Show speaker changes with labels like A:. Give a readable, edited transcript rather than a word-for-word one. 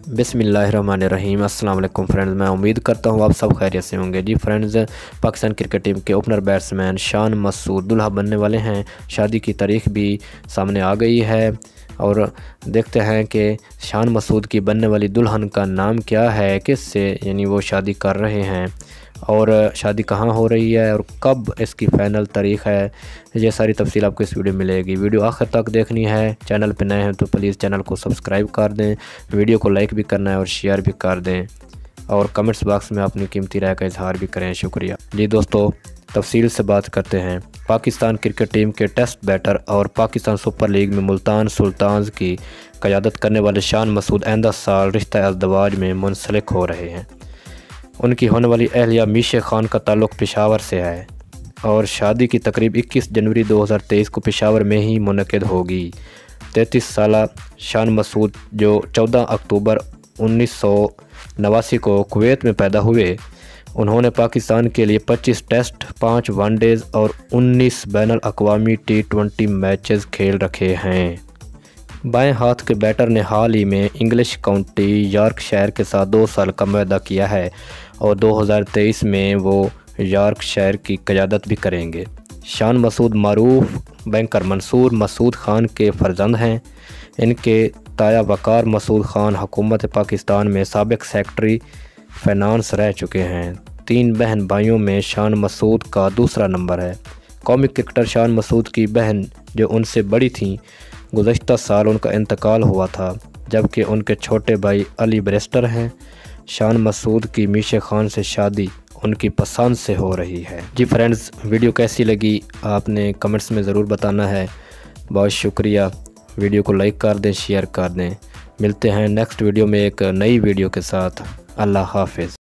A: बिस्मिल्लाहिर्रहमानिर्रहीम। अस्सलाम वालेकुम फ्रेंड्स, मैं उम्मीद करता हूँ आप सब खैरियत से होंगे। जी फ्रेंड्स, पाकिस्तान क्रिकेट टीम के ओपनर बैट्समैन शान मसूद दुल्हा बनने वाले हैं। शादी की तारीख भी सामने आ गई है और देखते हैं कि शान मसूद की बनने वाली दुल्हन का नाम क्या है, किससे यानी वो शादी कर रहे हैं और शादी कहाँ हो रही है और कब इसकी फ़ाइनल तारीख़ है। ये सारी तफसील आपको इस वीडियो में मिलेगी। वीडियो आखिर तक देखनी है। चैनल पर नए हैं तो प्लीज़ चैनल को सब्सक्राइब कर दें, वीडियो को लाइक भी करना है और शेयर भी कर दें और कमेंट्स बॉक्स में अपनी कीमती राय का इजहार भी करें। शुक्रिया जी दोस्तों, तफसील से बात करते हैं। पाकिस्तान क्रिकेट टीम के टेस्ट बैटर और पाकिस्तान सुपर लीग में मुल्तान सुल्तान्स की क़यादत करने वाले शान मसूद आइंदा साल रिश्ता अज़दवाज में मुंसलिक हो रहे हैं। उनकी होने वाली अहलिया मीशे खान का ताल्लुक़ पेशावर से है और शादी की तकरीब 21 जनवरी 2023 को पेशावर में ही मुनक़िद होगी। 33 साला शान मसूद जो 14 अक्टूबर 1989 को कुवैत में पैदा हुए, उन्होंने पाकिस्तान के लिए 25 टेस्ट, 5 वनडेज़ और 19 बैनुल अक़वामी T20 मैचेस खेल रखे हैं। बाएं हाथ के बैटर ने हाल ही में इंग्लिश काउंटी यॉर्कशायर के साथ 2 साल का मुआहदा किया है और 2023 में वो यॉर्कशायर की क़यादत भी करेंगे। शान मसूद मारूफ बैंकर मंसूर मसूद ख़ान के फ़र्जंद हैं। इनके ताया वक़ार मसूद ख़ान हुकूमत पाकिस्तान में साबिक़ सेक्रेटरी फ़ाइनेंस रह चुके हैं। 3 बहन भाइयों में शान मसूद का दूसरा नंबर है। कौमी क्रिकेटर शान मसूद की बहन जो उनसे बड़ी थीं, गुज़श्ता साल उनका इंतकाल हुआ था, जबकि उनके छोटे भाई अली बैरिस्टर हैं। शान मसूद की मीशे खान से शादी उनकी पसंद से हो रही है। जी फ्रेंड्स, वीडियो कैसी लगी आपने कमेंट्स में ज़रूर बताना है। बहुत शुक्रिया। वीडियो को लाइक कर दें, शेयर कर दें। मिलते हैं नेक्स्ट वीडियो में एक नई वीडियो के साथ। अल्लाह हाफ़िज़।